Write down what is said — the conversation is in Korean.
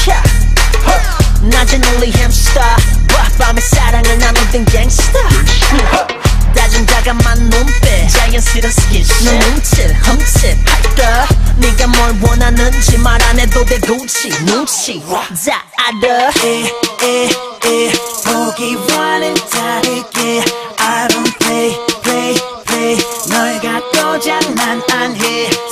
낮엔 only hamster 밤에 사랑을 나누던 gangsta 다정다감한 눈빛 자연스런 스킨십 너 훔칠 할까 네가 뭘 원하는지 말 안 해도 돼 굳이 눈치 다 알아 보기와는 다르게 I don't play 널 갖고 장난 안 해